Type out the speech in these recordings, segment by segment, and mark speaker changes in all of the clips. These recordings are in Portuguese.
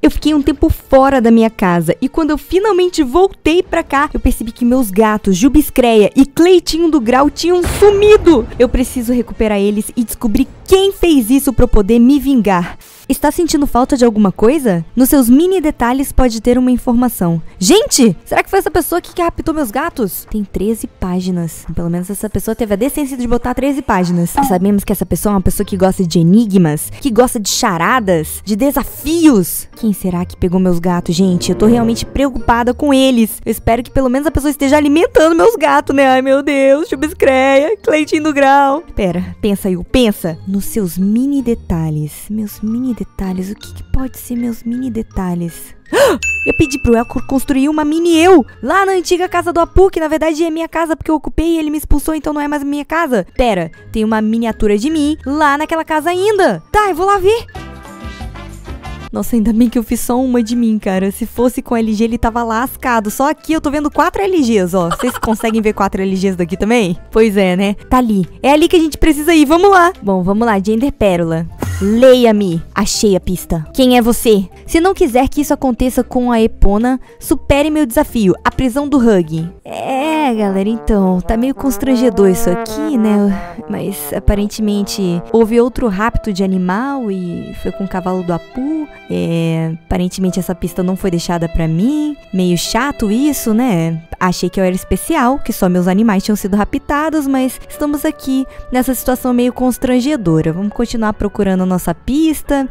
Speaker 1: Eu fiquei um tempo fora da minha casa e quando eu finalmente voltei pra cá, eu percebi que meus gatos, Jubiscreia e Cleitinho do Grau, tinham sumido. Eu preciso recuperar eles e descobrir quem fez isso pra eu poder me vingar. Está sentindo falta de alguma coisa? Nos seus mini detalhes pode ter uma informação. Gente, será que foi essa pessoa que raptou meus gatos? Tem 13 páginas. Pelo menos essa pessoa teve a decência de botar 13 páginas. Sabemos que essa pessoa é uma pessoa que gosta de enigmas, que gosta de charadas, de desafios. Quem será que pegou meus gatos, gente? Eu tô realmente preocupada com eles. Eu espero que pelo menos a pessoa esteja alimentando meus gatos, né? Ai, meu Deus, Jubiscreia, Cleitinho do Grau. Pera, pensa, Will, pensa. Nos seus mini detalhes. Meus mini detalhes. O que pode ser meus mini detalhes? Eu pedi pro Elcor construir uma mini eu lá na antiga casa do Apu, que na verdade é minha casa porque eu ocupei e ele me expulsou, então não é mais minha casa. Pera, tem uma miniatura de mim lá naquela casa ainda. Tá, eu vou lá ver. Nossa, ainda bem que eu fiz só uma de mim, cara. Se fosse com LG, ele tava lascado. Só aqui eu tô vendo 4 LGs, ó. Vocês conseguem ver 4 LGs daqui também? Pois é, né? Tá ali. É ali que a gente precisa ir. Vamos lá. Bom, vamos lá. Gender Pérola. Leia-me. Achei a pista. Quem é você? Se não quiser que isso aconteça com a Epona, supere meu desafio. A prisão do Hug. É, galera, então. Tá meio constrangedor isso aqui, né? Mas, aparentemente, houve outro rapto de animal e foi com o cavalo do Apu. Aparentemente essa pista não foi deixada pra mim. Meio chato isso, né? Achei que eu era especial, que só meus animais tinham sido raptados, mas estamos aqui nessa situação meio constrangedora. Vamos continuar procurando a nossa pista.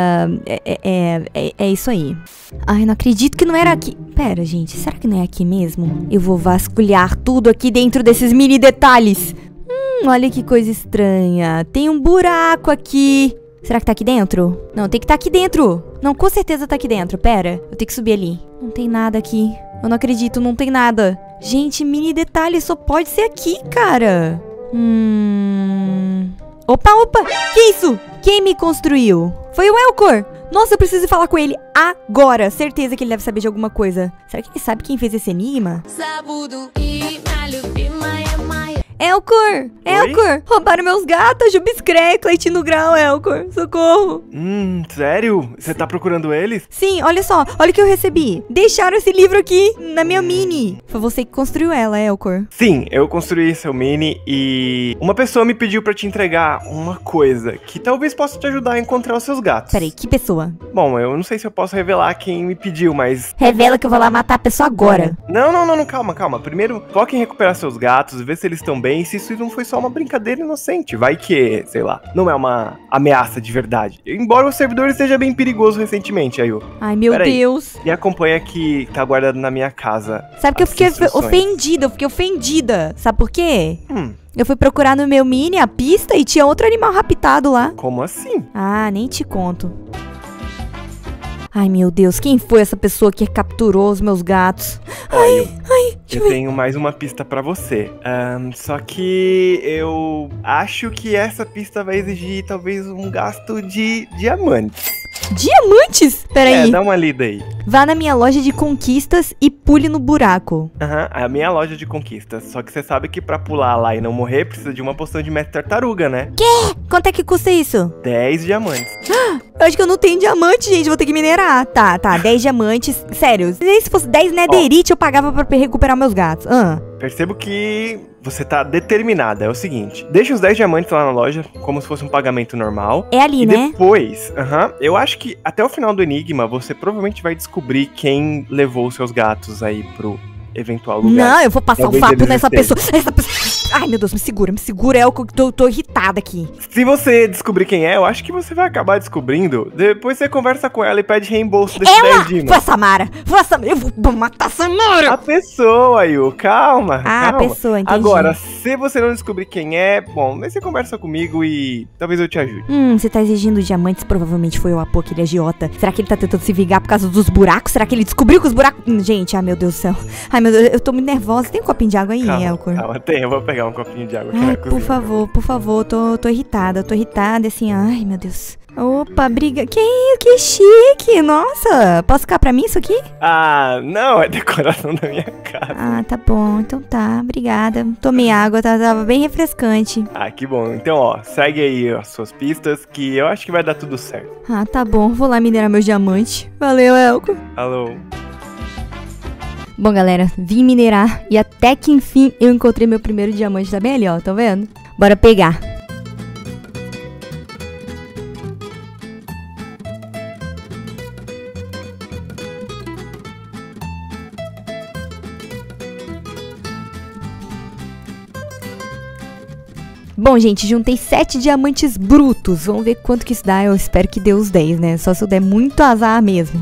Speaker 1: É isso aí. Ai, não acredito que não era aqui. Pera, gente, será que não é aqui mesmo? Eu vou vasculhar tudo aqui dentro desses mini detalhes. Olha que coisa estranha. Tem um buraco aqui. Será que tá aqui dentro? Não, tem que tá aqui dentro. Não, com certeza tá aqui dentro. Pera, eu tenho que subir ali. Não tem nada aqui. Eu não acredito, não tem nada. Gente, mini detalhe só pode ser aqui, cara. Opa, que isso? Quem me construiu? Foi o Elcor. Nossa, eu preciso falar com ele agora. Certeza que ele deve saber de alguma coisa. Será que ele sabe quem fez esse enigma? Elcor! Elcor! Roubaram meus gatos, Jubiscreia, Cleitinho do Grau, Elcor. Socorro!
Speaker 2: Sério? Você tá procurando eles?
Speaker 1: Sim, olha só. Olha o que eu recebi. Deixaram esse livro aqui na minha mini. Foi você que construiu ela, Elcor.
Speaker 2: Sim, eu construí seu mini e uma pessoa me pediu pra te entregar uma coisa que talvez possa te ajudar a encontrar os seus gatos.
Speaker 1: Peraí, que pessoa?
Speaker 2: Bom, eu não sei se eu posso revelar quem me pediu, mas...
Speaker 1: Revela que eu vou lá matar a pessoa agora.
Speaker 2: Não, calma. Primeiro, foque em recuperar seus gatos, ver se eles estão bem, se isso não foi só uma brincadeira inocente. Vai que, sei lá, não é uma ameaça de verdade. Embora o servidor esteja bem perigoso recentemente, Ayu.
Speaker 1: Ai, meu Deus.
Speaker 2: Me acompanha aqui, tá guardado na minha casa.
Speaker 1: Sabe que eu fiquei ofendida. Sabe por quê? Eu fui procurar no meu mini a pista e tinha outro animal raptado lá.
Speaker 2: Como assim?
Speaker 1: Ah, nem te conto. Ai, meu Deus, quem foi essa pessoa que capturou os meus gatos?
Speaker 2: Eu tenho mais uma pista pra você. Só que eu acho que essa pista vai exigir talvez um gasto de diamantes.
Speaker 1: Diamantes? Peraí.
Speaker 2: Dá uma lida aí.
Speaker 1: Vá na minha loja de conquistas e pule no buraco.
Speaker 2: A minha loja de conquistas. Só que você sabe que pra pular lá e não morrer, precisa de uma poção de mestre tartaruga, né?
Speaker 1: Quê? Quanto é que custa isso?
Speaker 2: 10 diamantes.
Speaker 1: Eu acho que eu não tenho diamante, gente. Vou ter que minerar. Tá, 10 diamantes. Sério, nem se fosse 10 netherite eu pagava pra recuperar meus gatos.
Speaker 2: Percebo que você tá determinada. É o seguinte, deixa os 10 diamantes lá na loja, como se fosse um pagamento normal.
Speaker 1: É ali, né?
Speaker 2: Depois, eu acho que até o final do enigma, você provavelmente vai descobrir quem levou os seus gatos aí pro eventual lugar.
Speaker 1: Não, eu vou passar um vapo nessa pessoa. Ai, meu Deus, me segura, Elcor, que tô irritada aqui.
Speaker 2: Se você descobrir quem é, eu acho que você vai acabar descobrindo. Depois você conversa com ela e pede reembolso desses 10 diamantes.
Speaker 1: Foi a Samara. Eu vou matar a Samara.
Speaker 2: A pessoa, Yu, calma.
Speaker 1: A pessoa, entendi.
Speaker 2: Agora, se você não descobrir quem é, bom, aí você conversa comigo e talvez eu te ajude.
Speaker 1: Você tá exigindo diamantes, provavelmente foi o Apu, aquele agiota. Será que ele tá tentando se vingar por causa dos buracos? Será que ele descobriu que os buracos... Gente, ai meu Deus do céu. Ai meu Deus, eu tô muito nervosa. Tem um copinho de água aí, Elcor?
Speaker 2: Calma, eu vou pegar um copinho de água aqui
Speaker 1: na
Speaker 2: cozinha.
Speaker 1: Por favor, tô irritada, assim, ai meu Deus. Opa, briga. Que chique. Nossa, posso ficar pra mim isso aqui?
Speaker 2: Ah, não, é decoração da minha casa.
Speaker 1: Ah, tá bom. Então tá, obrigada. Tomei água, tava bem refrescante.
Speaker 2: Ah, que bom. Então, ó, segue aí as suas pistas que eu acho que vai dar tudo certo.
Speaker 1: Ah, tá bom. Vou lá minerar meu diamante. Valeu, Elco.
Speaker 2: Alô.
Speaker 1: Bom, galera, vim minerar e até que enfim eu encontrei meu primeiro diamante. Tá bem ali, ó, tá vendo? Bora pegar. Bom, gente, juntei 7 diamantes brutos. Vamos ver quanto que isso dá. Eu espero que dê os 10, né? Só se eu der muito azar mesmo.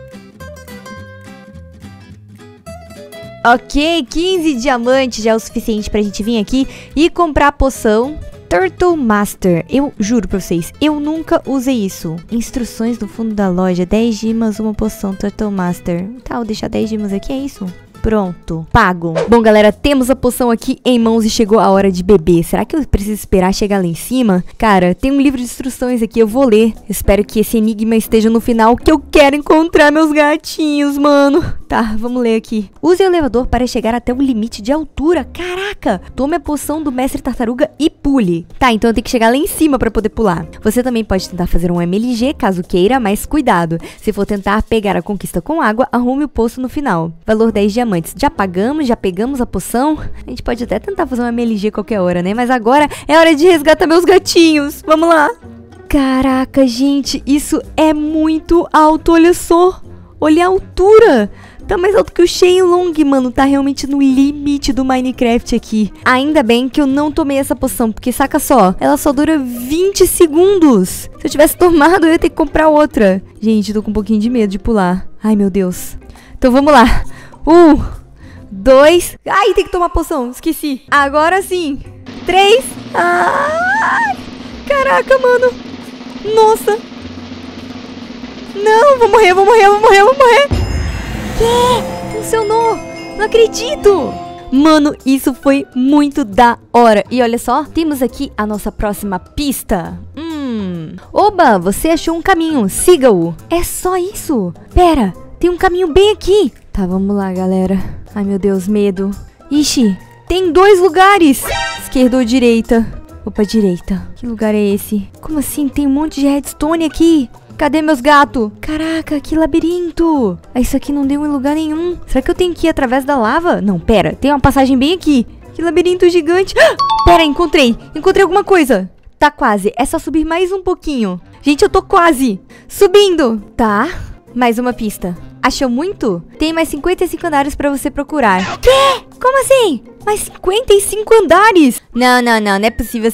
Speaker 1: Ok, 15 diamantes já é o suficiente pra gente vir aqui e comprar a poção Turtle Master. Eu juro pra vocês, eu nunca usei isso. Instruções no fundo da loja, 10 gemas, uma poção Turtle Master. Tá, vou deixar 10 gemas aqui, é isso? Pronto, pago. Bom, galera, temos a poção aqui em mãos e chegou a hora de beber. Será que eu preciso esperar chegar lá em cima? Cara, tem um livro de instruções aqui, eu vou ler. Espero que esse enigma esteja no final, que eu quero encontrar meus gatinhos, mano. Tá, vamos ler aqui. Use o elevador para chegar até o limite de altura. Caraca! Tome a poção do mestre tartaruga e pule. Tá, então eu tenho que chegar lá em cima para poder pular. Você também pode tentar fazer um MLG, caso queira, mas cuidado. Se for tentar pegar a conquista com água, arrume o poço no final. Valor 10 diamantes. Já pegamos a poção. A gente pode até tentar fazer um MLG qualquer hora, né? Mas agora é hora de resgatar meus gatinhos. Vamos lá. Caraca, gente, isso é muito alto, olha só. Olha a altura. Tá mais alto que o Shenlong, mano. Tá realmente no limite do Minecraft aqui. Ainda bem que eu não tomei essa poção, porque saca só, ela só dura 20 segundos. Se eu tivesse tomado, eu ia ter que comprar outra. Gente, tô com um pouquinho de medo de pular. Ai, meu Deus. Então vamos lá. 1, 2. Ai, tem que tomar poção, esqueci. Agora sim. 3. Ai, caraca, mano. Nossa. Não, vou morrer. Que? Funcionou. Não acredito. Mano, isso foi muito da hora. E olha só, temos aqui a nossa próxima pista. Oba, você achou um caminho. Siga-o. É só isso. Pera, tem um caminho bem aqui. Tá, vamos lá, galera. Ai, meu Deus, medo. Ixi, tem 2 lugares. Esquerda ou direita? Opa, direita. Que lugar é esse? Como assim? Tem um monte de redstone aqui. Cadê meus gatos? Caraca, que labirinto. Isso aqui não deu em lugar nenhum. Será que eu tenho que ir através da lava? Não, pera. Tem uma passagem bem aqui. Que labirinto gigante. Pera, encontrei. Encontrei alguma coisa. Tá quase. É só subir mais um pouquinho. Gente, eu tô quase. Subindo. Tá. Mais uma pista. Achou muito? Tem mais 55 andares pra você procurar. Quê? Como assim? Mais 55 andares? Não é possível.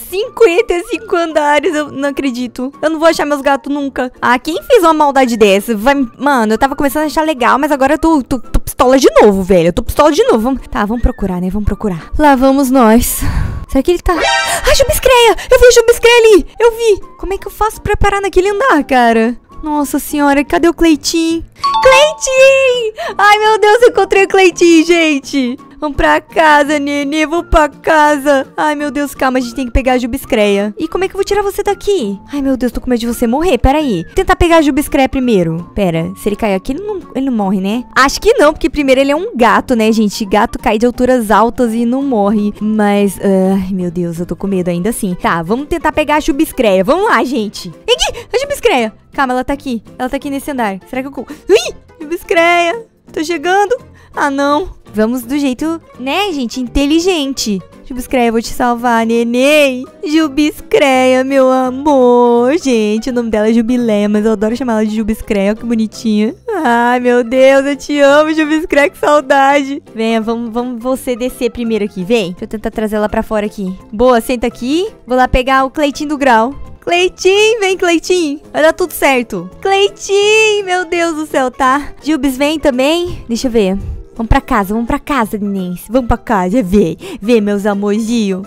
Speaker 1: 55 andares, eu não acredito. Eu não vou achar meus gatos nunca. Ah, quem fez uma maldade dessa? Mano, eu tava começando a achar legal, mas agora eu tô pistola de novo, velho. Eu tô pistola de novo. Tá, vamos procurar, né? Vamos procurar. Lá vamos nós. Será que ele tá... Ah, Jubiscreia! Eu vi o Jubiscreia ali! Eu vi! Como é que eu faço pra parar naquele andar, cara? Nossa senhora, cadê o Cleitinho? Cleitinho! Ai, meu Deus, eu encontrei o Cleitinho, gente. Vamos pra casa, nenê, vou pra casa. Ai, meu Deus, calma, a gente tem que pegar a Jubiscreia. E como é que eu vou tirar você daqui? Ai, meu Deus, tô com medo de você morrer, peraí. Vou tentar pegar a Jubiscreia primeiro. Pera, se ele cair aqui, ele não morre, né? Acho que não, porque primeiro ele é um gato, né, gente? Gato cai de alturas altas e não morre. Mas, ai, meu Deus, eu tô com medo ainda assim. Tá, vamos tentar pegar a Jubiscreia. Vamos lá, gente. Aqui, a Jubiscreia. Calma, ela tá aqui. Ela tá aqui nesse andar. Será que eu... Ui, Jubiscreia. Tô chegando. Ah, não. Vamos do jeito, né, gente, inteligente. Jubiscreia, eu vou te salvar, neném. Jubiscreia, meu amor. Gente, o nome dela é Jubilé, mas eu adoro chamar ela de Jubiscreia. Olha que bonitinha. Ai, meu Deus, eu te amo, Jubiscreia, que saudade. Venha, vamos você descer primeiro aqui, vem. Deixa eu tentar trazer ela pra fora aqui. Boa, senta aqui. Vou lá pegar o Cleitinho do grau. Cleitinho, vem, Cleitinho. Vai dar tudo certo. Cleitinho, meu Deus do céu, tá? Jubes, vem também. Deixa eu ver. Vamos pra casa, neném. Vamos pra casa, vê, meus amorzinhos.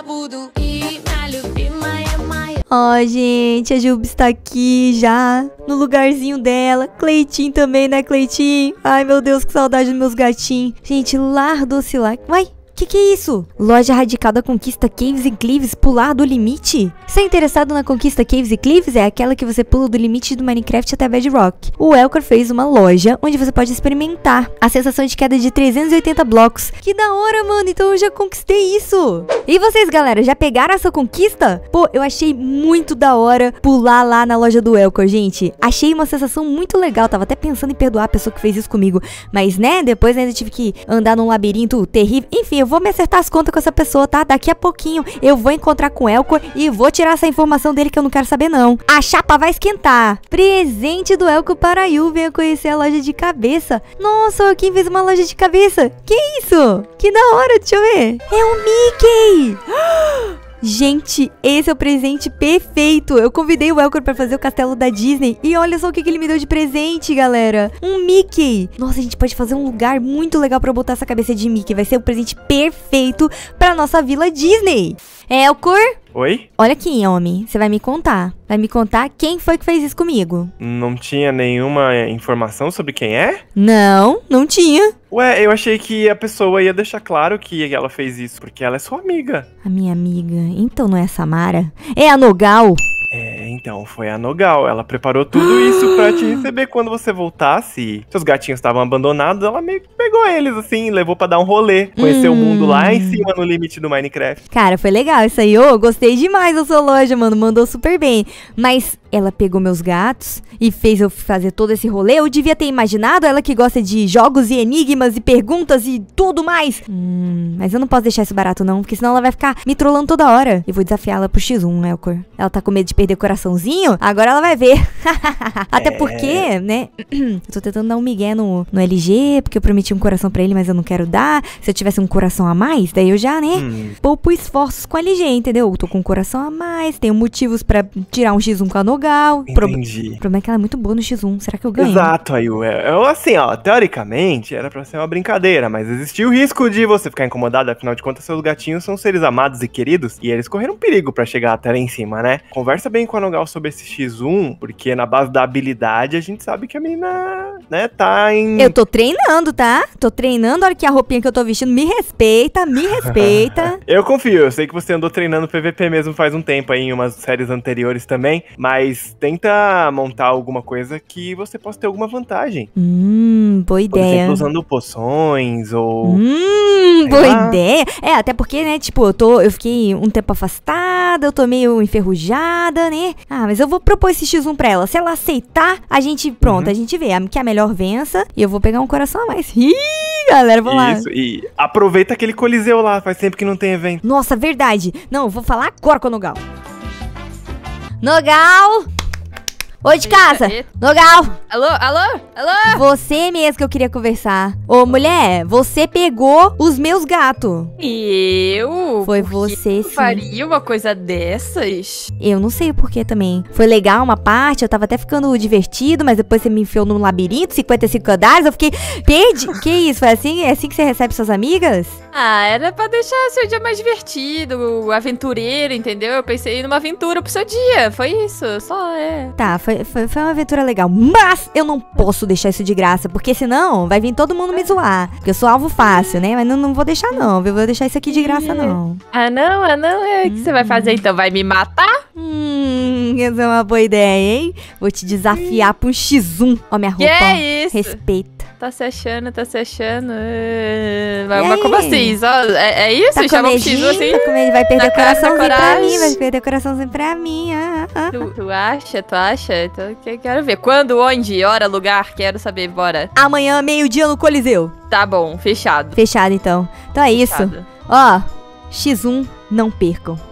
Speaker 1: Ó, gente, a Jubes tá aqui já, no lugarzinho dela. Cleitinho também, né, Cleitinho? Ai, meu Deus, que saudade dos meus gatinhos. Gente, lar doce lá. Vai, Que é isso? Loja radical da conquista Caves e Cliffs, pular do limite? Você é interessado na conquista Caves e Cliffs? É aquela que você pula do limite do Minecraft até Bedrock. O Elcor fez uma loja onde você pode experimentar a sensação de queda de 380 blocos. Que da hora, mano. Então eu já conquistei isso. E vocês, galera, já pegaram essa conquista? Pô, eu achei muito da hora pular lá na loja do Elcor, gente. Achei uma sensação muito legal. Tava até pensando em perdoar a pessoa que fez isso comigo. Mas, né, depois ainda tive que andar num labirinto terrível. Enfim, eu vou me acertar as contas com essa pessoa, tá? Daqui a pouquinho eu vou encontrar com o Elcor e vou tirar essa informação dele que eu não quero saber, não. A chapa vai esquentar. Presente do Elcor para a Yu. Venha conhecer a loja de cabeça. Nossa, o Joaquim fez uma loja de cabeça. Que isso? Que da hora, deixa eu ver. É o Mickey! Gente, esse é o presente perfeito. Eu convidei o Elcor pra fazer o castelo da Disney e olha só o que ele me deu de presente, galera. Um Mickey. Nossa, a gente pode fazer um lugar muito legal pra botar essa cabeça de Mickey. Vai ser o presente perfeito pra nossa vila Disney. Elcor?
Speaker 2: Oi?
Speaker 1: Olha aqui, homem. Você vai me contar. Vai me contar quem foi que fez isso comigo.
Speaker 2: Não tinha nenhuma informação sobre quem é?
Speaker 1: Não tinha.
Speaker 2: Ué, eu achei que a pessoa ia deixar claro que ela fez isso, porque ela é sua amiga.
Speaker 1: A minha amiga. Então não é a Samara? É a Nogal?
Speaker 2: Então, foi a Nogal. Ela preparou tudo isso pra te receber quando você voltasse. Seus gatinhos estavam abandonados, ela meio que pegou eles, assim, levou pra dar um rolê. Conhecer o mundo lá em cima, no limite do Minecraft.
Speaker 1: Cara, foi legal isso aí. Ô, gostei demais da sua loja, mano. Mandou super bem. Mas ela pegou meus gatos e fez eu fazer todo esse rolê. Eu devia ter imaginado, ela que gosta de jogos e enigmas e perguntas e tudo mais. Mas eu não posso deixar isso barato, não, porque senão ela vai ficar me trollando toda hora. Eu vou desafiar ela pro X1, Elcor. Ela tá com medo de perder o coraçãozinho? Agora ela vai ver. Até porque, né, eu tô tentando dar um migué no LG, porque eu prometi um coração pra ele, mas eu não quero dar. Se eu tivesse um coração a mais, daí eu já, né, poupo esforços com a LG, entendeu? Eu tô com um coração a mais, tenho motivos pra tirar um X1 com a Nogal.
Speaker 2: Entendi.
Speaker 1: O problema é que ela é muito boa no X1. Será que eu ganho?
Speaker 2: Exato, aí. Assim, ó, teoricamente era pra ser uma brincadeira, mas existia o risco de você ficar incomodado, afinal de contas, seus gatinhos são seres amados e queridos, e eles correram perigo pra chegar até lá em cima, né? Conversa bem com a Nogal sobre esse X1, porque na base da habilidade a gente sabe que a menina, né, tá em...
Speaker 1: Eu tô treinando, tá? Tô treinando, olha que a roupinha que eu tô vestindo, me respeita, me respeita.
Speaker 2: Eu confio, eu sei que você andou treinando PVP mesmo faz um tempo aí, em umas séries anteriores também, mas tenta montar alguma coisa que você possa ter alguma vantagem.
Speaker 1: Boa ideia.
Speaker 2: Por exemplo, usando poções ou...
Speaker 1: boa ideia. É, até porque, né, tipo, eu fiquei um tempo afastada, eu tô meio enferrujada, né? Ah, mas eu vou propor esse X1 pra ela. Se ela aceitar, a gente, pronto, a gente vê. Que a melhor vença e eu vou pegar um coração a mais. Ih, galera, vamos lá.
Speaker 2: Isso, e aproveita aquele coliseu lá, faz tempo que não tem evento.
Speaker 1: Nossa, verdade. Não, eu vou falar agora com a Nogal. Nogal! Oi de casa! Nogal!
Speaker 3: Alô, alô, alô?
Speaker 1: Você mesmo que eu queria conversar. Ô, mulher, você pegou os meus gatos.
Speaker 3: Eu?
Speaker 1: Foi você, sim.
Speaker 3: Faria uma coisa dessas?
Speaker 1: Eu não sei o porquê também. Foi legal uma parte, eu tava até ficando divertido, mas depois você me enfiou num labirinto, 55 andares, eu fiquei... Perdi! Que isso? Foi assim? É assim que você recebe suas amigas?
Speaker 3: Ah, era pra deixar seu dia mais divertido, aventureiro, entendeu? Eu pensei numa aventura pro seu dia, foi isso, só
Speaker 1: Tá, foi uma aventura legal, mas eu não posso deixar isso de graça, porque senão vai vir todo mundo me zoar, porque eu sou alvo fácil, né? Mas não vou deixar não, eu vou deixar isso aqui de graça não.
Speaker 3: Ah não, o que você vai fazer então? Vai me matar?
Speaker 1: Essa é uma boa ideia, hein? Vou te desafiar pra um X1. Ó minha roupa,
Speaker 3: que é isso?
Speaker 1: Respeita.
Speaker 3: Tá se achando. Mas como assim? É isso?
Speaker 1: Tá
Speaker 3: Chama um X1 assim?
Speaker 1: Tá com medo, vai perder o coraçãozinho pra
Speaker 3: coragem.
Speaker 1: mim, vai perder o coraçãozinho pra mim.
Speaker 3: Tu acha? Então, quero ver. Quando, onde, hora, lugar, quero saber, bora.
Speaker 1: Amanhã, meio-dia no Coliseu.
Speaker 3: Tá bom, fechado.
Speaker 1: Fechado, então. Então é isso. Ó, X1, não percam.